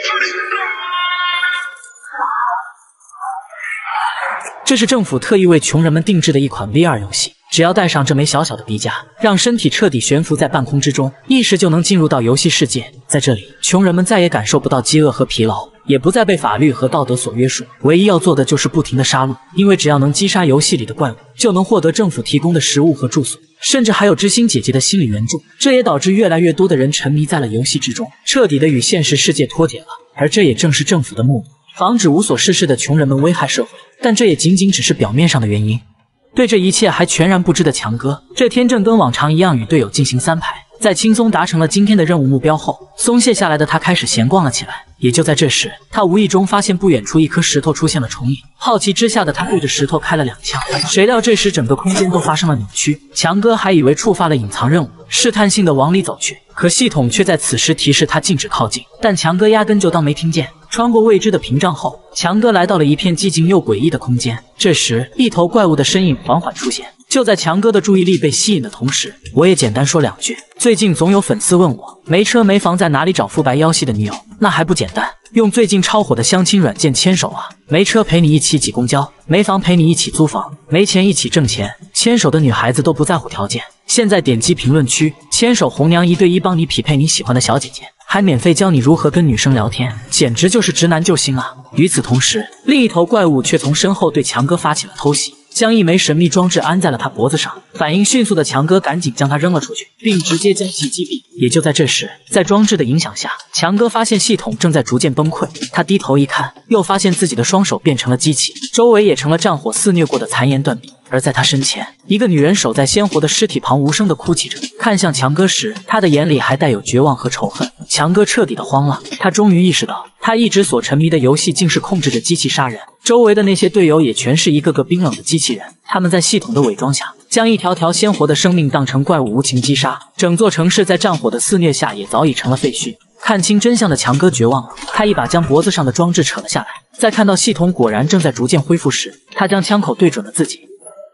这是政府特意为穷人们定制的一款 VR 游戏，只要戴上这枚小小的鼻夹，让身体彻底悬浮在半空之中，意识就能进入到游戏世界。在这里，穷人们再也感受不到饥饿和疲劳，也不再被法律和道德所约束，唯一要做的就是不停的杀戮，因为只要能击杀游戏里的怪物，就能获得政府提供的食物和住宿，甚至还有知心姐姐的心理援助。这也导致越来越多的人沉迷在了游戏之中，彻底的与现实世界脱节了。而这也正是政府的目的，防止无所事事的穷人们危害社会。但这也仅仅只是表面上的原因。对这一切还全然不知的强哥，这天正跟往常一样与队友进行3排，在轻松达成了今天的任务目标后，松懈下来的他开始闲逛了起来。也就在这时，他无意中发现不远处一颗石头出现了重影，好奇之下的他对着石头开了2枪，谁料这时整个空间都发生了扭曲，强哥还以为触发了隐藏任务，试探性的往里走去，可系统却在此时提示他禁止靠近，但强哥压根就当没听见。穿过未知的屏障后，强哥来到了一片寂静又诡异的空间。这时，一头怪物的身影缓缓出现。就在强哥的注意力被吸引的同时，我也简单说2句。最近总有粉丝问我，没车没房在哪里找肤白腰细的女友？那还不简单，用最近超火的相亲软件牵手啊！没车陪你一起挤公交，没房陪你一起租房，没钱一起挣钱。牵手的女孩子都不在乎条件，现在点击评论区，牵手红娘1对1帮你匹配你喜欢的小姐姐，还免费教你如何跟女生聊天，简直就是直男救星啊！与此同时，另一头怪物却从身后对强哥发起了偷袭，将一枚神秘装置安在了他脖子上。反应迅速的强哥赶紧将它扔了出去，并直接将其击毙。也就在这时，在装置的影响下，强哥发现系统正在逐渐崩溃。他低头一看，又发现自己的双手变成了机器，周围也成了战火肆虐过的残垣断壁。而在他身前，一个女人守在鲜活的尸体旁，无声地哭泣着，看向强哥时，她的眼里还带有绝望和仇恨。强哥彻底的慌了，他终于意识到，他一直所沉迷的游戏竟是控制着机器杀人，周围的那些队友也全是一个个冰冷的机器人，他们在系统的伪装下，将一条条鲜活的生命当成怪物无情击杀，整座城市在战火的肆虐下也早已成了废墟。看清真相的强哥绝望了，他一把将脖子上的装置扯了下来，在看到系统果然正在逐渐恢复时，他将枪口对准了自己。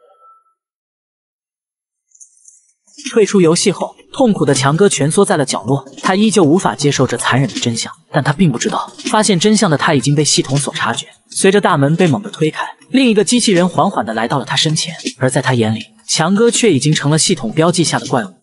退出游戏后，痛苦的强哥蜷缩在了角落，他依旧无法接受这残忍的真相，但他并不知道，发现真相的他已经被系统所察觉。随着大门被猛地推开，另一个机器人缓缓地来到了他身前，而在他眼里，强哥却已经成了系统标记下的怪物。